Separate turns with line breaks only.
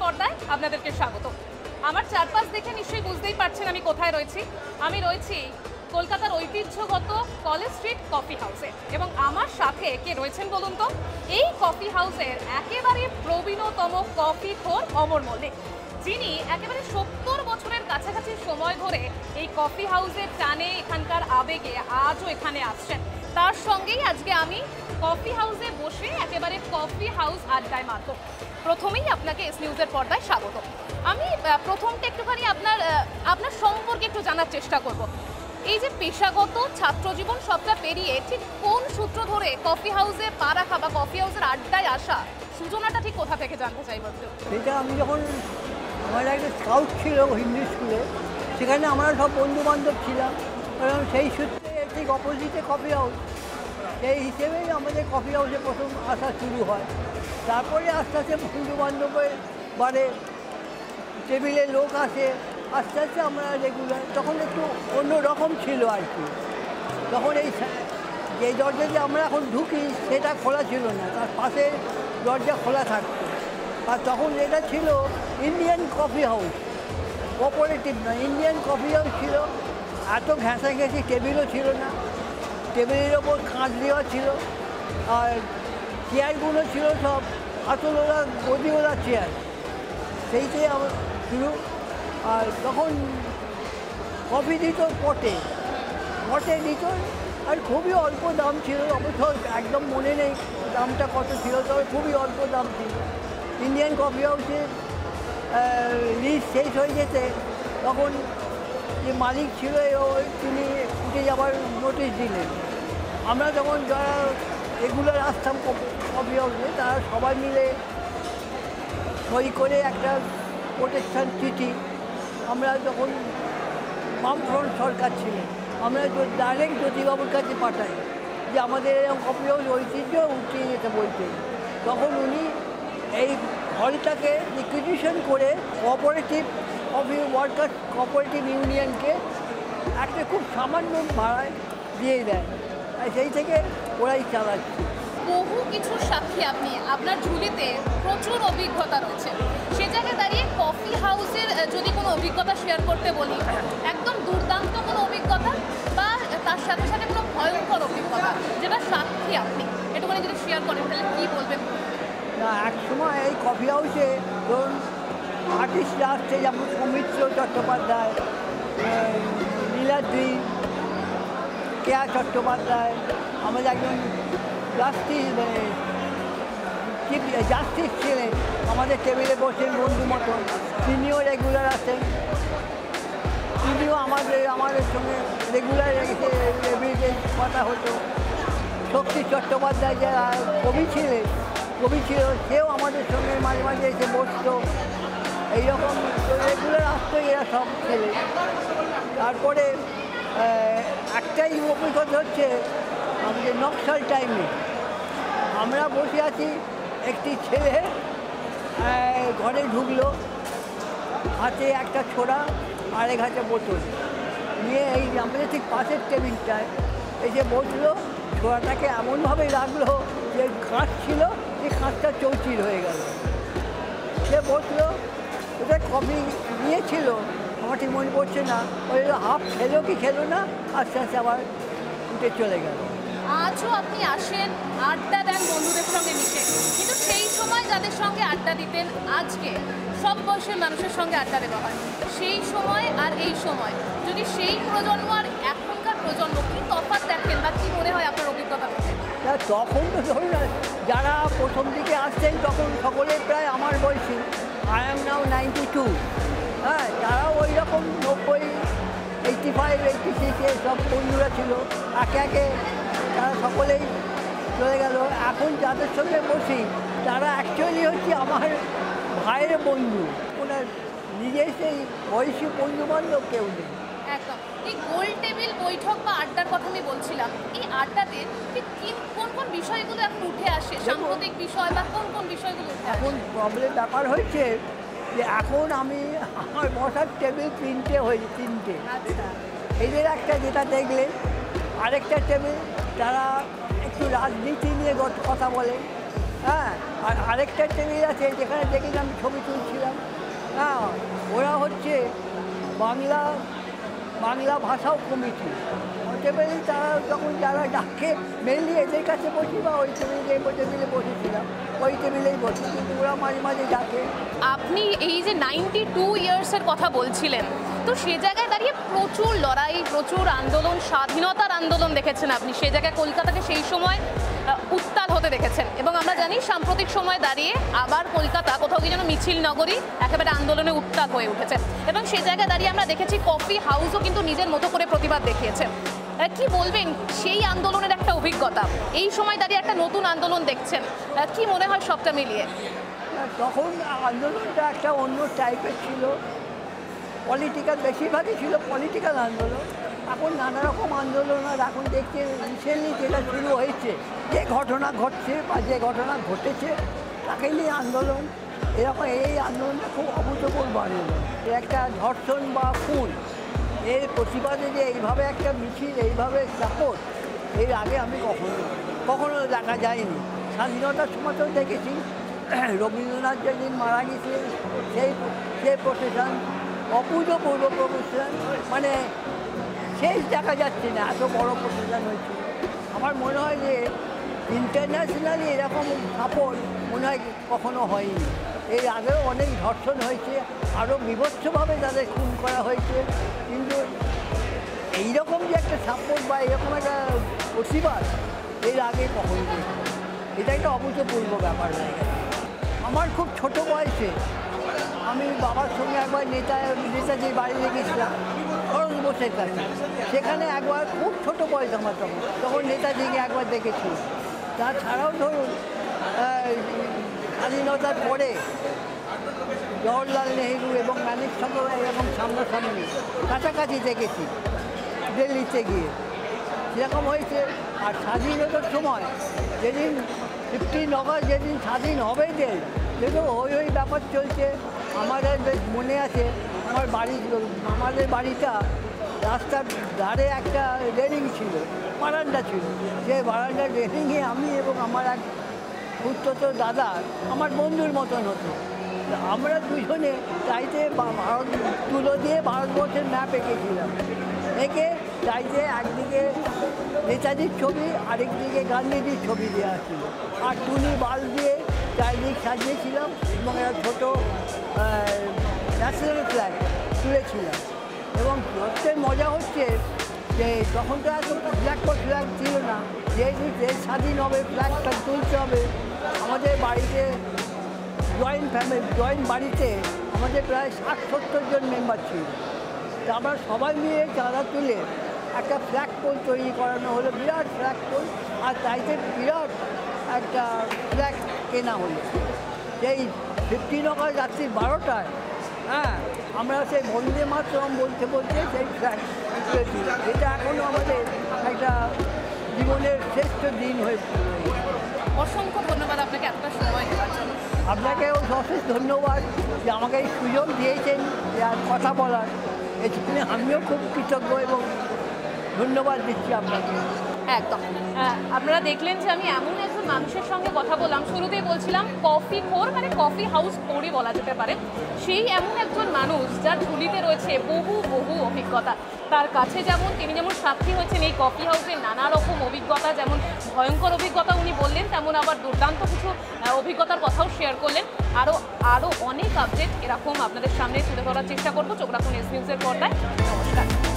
পর্দায় আপনাদেরকে স্বাগত। আমার চারপাশ দেখে নিশ্চয়ই বুঝতেই পারছেন আমি কোথায় রয়েছি। আমি রয়েছি কলকাতার ঐতিহ্যগত কলেজ স্ট্রিট কফি হাউসে এবং আমার সাথে কে রয়েছেন বলুন তো? এই কফি হাউসের একেবারে প্রবীণতম কফি খোর অমর মল্লিক, যিনি একেবারে 70 বছরের কাছাকাছি সময় ধরে এই কফি হাউসের টানে এখানকার আবেগে আজও এখানে আসছেন। তার সঙ্গেই আজকে আমি কফি হাউসে বসে একেবারে কফি হাউস আড্ডায় মারব। প্রথমেই আপনাকে এস নিউজের পর্দায় স্বাগত। আমি প্রথমটা একটুখানি আপনার সম্পর্কে একটু জানার চেষ্টা করব। এই যে পেশাগত ছাত্র জীবন সবটা পেরিয়ে ঠিক কোন সূত্র ধরে কফি হাউসে পা রাখা বা কফি হাউসের আড্ডায় আসা সূচনাটা ঠিক কোথা থেকে জানতে চাইব?
এটা আমি যখন আমার একটা স্কাউট ছিল হিন্দি স্কুলে, সেখানে আমরা সব বন্ধুবান্ধব ছিলাম এবং সেই সূত্রে ঠিক অপোজিটে কফি হাউস, সেই হিসেবেই আমাদের কফি হাউসে প্রথম আসা শুরু হয়। তারপরে আস্তে আস্তে বন্ধুবান্ধবের বাড়ে, টেবিলে লোক আসে, আস্তে আস্তে আমরা রেগুলার। তখন একটু অন্য রকম ছিল আর কি। তখন এই যে দরজা যে আমরা এখন ঢুকি সেটা খোলা ছিল না, তার পাশে দরজা খোলা থাকতো। আর তখন এটা ছিল ইন্ডিয়ান কফি হাউস, কোঅপারেটিভ না, ইন্ডিয়ান কফি হাউস ছিল। এত ঘেঁষাঘেঁষি টেবিলও ছিল না, টেবিলের ওপর কাঁচ দেওয়া ছিল, আর চেয়ারগুলো ছিল সব হাতলওয়ালা গদিওয়ালা চেয়ার, সেইটাই আমার শুরু। আর তখন কফি দিত পটে দিত, আর খুবই অল্প দাম ছিল। অবশ্য একদম মনে নেই দামটা কত ছিল, তবে খুবই অল্প দাম ছিল। ইন্ডিয়ান কফি হাউসের লিস্ট শেষ হয়ে যেতে তখন যে মালিক ছিল তিনি উঠে যাওয়ার নোটিশ দিলেন। আমরা তখন যারা রেগুলার আসতাম কফি হাউসে, তারা সবাই মিলে সই করে একটা প্রোটেকশন চিঠি, আমরা যখন বামফ্রন্ট সরকার ছিলেন, আমরা ডাইরেক্ট জ্যোতিবাবুর কাছে পাঠাই যে আমাদের এরকম কফি হাউস ঐতিহ্য উঠিয়ে যেতে বলতেন। তখন উনি এই হলটাকে রিকুইজিশন করে কোঅপারেটিভ কফি ওয়ার্কার্স কোঅপারেটিভ ইউনিয়নকে একটা খুব সামান্য ভাড়ায় দিয়ে দেয়, আর সেই থেকে ওরাই চালাচ্ছে।
বহু কিছুর সাক্ষী আপনি, আপনার ঝুলিতে প্রচুর অভিজ্ঞতা রয়েছে। সে জায়গায় দাঁড়িয়ে কফি হাউসের যদি কোনো অভিজ্ঞতা শেয়ার করতে বলি, একদম দুর্দান্ত কোনো অভিজ্ঞতা বা তার সাথে সাথে কোনো ভয়ঙ্কর অভিজ্ঞতা যেটা সাক্ষী আপনি, এটুকুনি যদি শেয়ার করেন তাহলে কী বলবেন?
না, এক সময় এই কফি হাউসে ধরুন আর্টিস্টরা আসছে, যেমন সৌমিত্র চট্টোপাধ্যায়, নীলাদ্রি, কেয়া চট্টোপাধ্যায়, আমাদের একজন জাস্টিস ছিলেন, আমাদের টেবিলে বসেন বন্ধু মতন, তিনিও রেগুলার আসেন। তিনিও আমাদের সঙ্গে রেগুলার এভরিডে কথা হতো। শক্তি চট্টোপাধ্যায় যারা কবি ছিল, সেও আমাদের সঙ্গে মাঝে মাঝে এসে বসতো। এইরকম রেগুলার আসতো এরা সব ছেলে। তারপরে একটাই অভিজ্ঞতা হচ্ছে আমাদের নকশাল টাইমে আমরা বসে আছি, একটি ছেলে ঘরে ঢুকলো, হাতে একটা ছোড়া আর এক হাতে বোতল নিয়ে এই আমাদের ঠিক পাশের টেবিলটায় এসে বসলো। ছোড়াটাকে এমনভাবে রাখলো যে কাঁচ ছিল, সেই কাঁচটা চৌচির হয়ে গেল। সে বসলো, ওটা কফি নিয়েছিল, আমার ঠিক মনে পড়ছে না, ওই হাফ খেলো কি খেলো না, আস্তে আস্তে আবার উঠে চলে গেল।
আজও আপনি আসেন, আড্ডা দেন বন্ধুদের সঙ্গে মিশে, কিন্তু সেই সময় যাদের সঙ্গে আড্ডা দিতেন আজকে সব বয়সের মানুষের সঙ্গে আড্ডা দেওয়া হয়, সেই সময় আর এই সময় যদি সেই প্রজন্ম আর এখনকার প্রজন্ম কি তফাৎ দেখেন বা কী মনে হয় আপনার অভিজ্ঞতা থেকে?
তখন তো ধরুন যারা প্রথম দিকে আসছেন তখন সকলে প্রায় আমার বয়সী, আই এম নাও 92, হ্যাঁ, তারাও ওই রকম 90, 85, 86 সব বন্ধুরা ছিল। একে একে তারা সকলেই চলে গেল। এখন যাদের সঙ্গে বসি তারা অ্যাকচুয়ালি হচ্ছে আমার ভাইয়ের বন্ধু, ওনার নিজের সেই বয়সী বন্ধুবান্ধব কেউ নেই।
একদম। এই গোল টেবিল বৈঠক বা আড্ডার কথা আমি বলছিলাম, এই আড্ডাতে ঠিক কোন কোন বিষয়গুলো এখন উঠে আসে, সাম্প্রতিক বিষয় বা কোন কোন বিষয়গুলো উঠে আসে?
এখন প্রবলেম ব্যাপার হয়েছে যে এখন আমার বসার টেবিল তিনটে হয়েছে, তিনটে।
আচ্ছা।
এদের একটা যেটা দেখলেন, আরেকটা টেবিল তারা একটু রাজনীতি নিয়ে কথা বলে, হ্যাঁ, আর আরেকটা টেবিল আছে যেখানে দেখেছি আমি ছবি তুলছিলাম। হ্যাঁ, ওরা হচ্ছে বাংলা বাংলা ভাষাও কমিটি। টেবিলে তারা যখন যারা ডাকে মেনলি এদের কাছে বসি বা ওই টেবিলে বসেছিলাম, ওই টেবিলেই বসি, কিন্তু ওরা মাঝে মাঝে ডাকে।
আপনি এই যে 92 ইয়ার্সের কথা বলছিলেন, তো সে জায়গায় দাঁড়িয়ে প্রচুর লড়াই, প্রচুর আন্দোলন, স্বাধীনতার আন্দোলন দেখেছেন আপনি। সে জায়গায় কলকাতাকে সেই সময় উত্তাল হতে দেখেছেন, এবং আমরা জানি সাম্প্রতিক সময় দাঁড়িয়ে আবার কলকাতা কোথাও কি যেন মিছিল নগরী একেবারে আন্দোলনে উত্তাল হয়ে উঠেছে, এবং সেই জায়গায় দাঁড়িয়ে আমরা দেখেছি কফি হাউসও কিন্তু নিজের মতো করে প্রতিবাদ দেখিয়েছে। কি বলবেন সেই আন্দোলনের একটা অভিজ্ঞতা, এই সময় দাঁড়িয়ে একটা নতুন আন্দোলন দেখছেন, কি মনে হয় সবটা মিলিয়ে?
তখন আন্দোলনটা একটা অন্য টাইপের ছিল, পলিটিক্যাল, বেশিরভাগই ছিল পলিটিক্যাল আন্দোলন। এখন নানা রকম আন্দোলন, আর এখন দেখছি রিসেন্টলি যেটা শুরু হয়েছে, যে ঘটনা ঘটছে বা যে ঘটনা ঘটেছে তাকে নিয়ে আন্দোলন, এরকম এই আন্দোলনটা খুব অভূতপূর্ব আন্দোলন। একটা ধর্ষণ বা খুন, এর প্রতিবাদে যে এইভাবে একটা মিছিল, এইভাবে সাপোর্ট, এর আগে আমি কখনো দেখা যায়নি। স্বাধীনতার সময় তো দেখেছি, রবীন্দ্রনাথ যেদিন মারা গেছিলেন সেই প্রসেশন, অভূতপূর্ব প্রসেশন, মানে শেষ দেখা যাচ্ছে না, এত বড় প্রসেশন হয়েছে। আমার মনে হয় যে ইন্টারন্যাশনালি এরকম সাপোর্ট মনে হয় কখনো হয়নি। এর আগেও অনেক ধর্ষণ হয়েছে, আরও বিভৎসভাবে তাদের খুন করা হয়েছে, কিন্তু এইরকম যে একটা সাপোর্ট বা এরকম একটা প্রতিবাদ এর আগে কখনো দেখি, এটা একটা অভূতপূর্ব ব্যাপার হয়ে গেছে। আমার খুব ছোট বয়সে আমি বাবার সঙ্গে একবার নেতাজির বাড়িতে গেছিলাম, খরচ বসে কাছে। সেখানে একবার খুব ছোট বয়স আমার, তখন নেতাজিকে একবার দেখেছি। তাছাড়াও ধরুন স্বাধীনতার পরে জওহরলাল নেহরু এবং মানিক সঙ্গে এরকম সামনাসামনি কাছাকাছি দেখেছি দিল্লিতে গিয়ে, সেরকম হয়েছে। আর স্বাধীনতার সময় যেদিন 15 অগস্ট যেদিন স্বাধীন হবে দেশ, যেহেতু ওই ব্যাপার চলছে। আমাদের বেশ মনে আছে, আমাদের বাড়িটা রাস্তার ধারে একটা রেলিং ছিল, বারান্দা ছিল। সেই বারান্দার রেলিংয়ে আমি এবং আমার এক উত্তর দাদা আমার বন্ধুর মতন হতো। আমরা দুজনে চাইতে ভারত তুলো দিয়ে ভারতবর্ষের ম্যাপ এঁকেছিলাম। এঁকে চাইতে একদিকে নেতাজির ছবি, আরেকদিকে গান্ধীজির ছবি দেওয়া ছিল, আর টুনি বাল দিয়ে চারিদিক সাজিয়েছিলাম, এবং একটা ছোটো ন্যাশনাল ফ্ল্যাগ তুলেছিলাম। এবং সবচেয়ে মজা হচ্ছে যে তখন তো এত ফ্ল্যাগ ছিল না, যেহেতু দেশ স্বাধীন হবে ফ্ল্যাগটা তুলতে হবে। আমাদের বাড়িতে জয়েন্ট বাড়িতে আমাদের প্রায় 60-70 জন মেম্বার ছিল। তা আমরা সবাই মিলে চাঁদা তুলে একটা ফ্ল্যাগ পোল তৈরি করানো হলো, বিরাট ফ্ল্যাগ পোল, আর তাইতে বিরাট একটা ফ্ল্যাগ কেনা হলো। সেই 15 অগস্ট রাত্রি 12টায়, হ্যাঁ, আমরা সেই বন্দে মাতরম বলতে বলতে সেই ফ্ল্যাগ তুলেছি। এটা এখনও আমাদের একটা জীবনের শ্রেষ্ঠ দিন হয়েছে।
অসংখ্য ধন্যবাদ আপনাকে এতটা সময় দেওয়ার জন্য।
আপনাকেও অশেষ ধন্যবাদ যে আমাকে এই সুযোগ দিয়েছেন আর কথা বলার, এই জন্য আমিও খুব কৃতজ্ঞ এবং ধন্যবাদ দিচ্ছি আপনাকে।
একদম, আপনারা দেখলেন যে আমি এমন একজন মানুষের সঙ্গে কথা বললাম, শুরুতেই বলছিলাম কফি খোর, মানে কফি হাউস খোরই বলা যেতে পারে। সেই এমন একজন মানুষ যার ঝুলিতে রয়েছে বহু অভিজ্ঞতা। তার কাছে তিনি যেমন সাক্ষী হয়েছেন এই কফি হাউসের নানা রকম অভিজ্ঞতা, যেমন ভয়ঙ্কর অভিজ্ঞতা উনি বললেন, তেমন আবার দুর্দান্ত কিছু অভিজ্ঞতার কথাও শেয়ার করলেন। আরও অনেক আপডেট এরকম আপনাদের সামনে তুলে ধরার চেষ্টা করবো। চোখ রাখুন এস নিউজের পর্দায়। নমস্কার।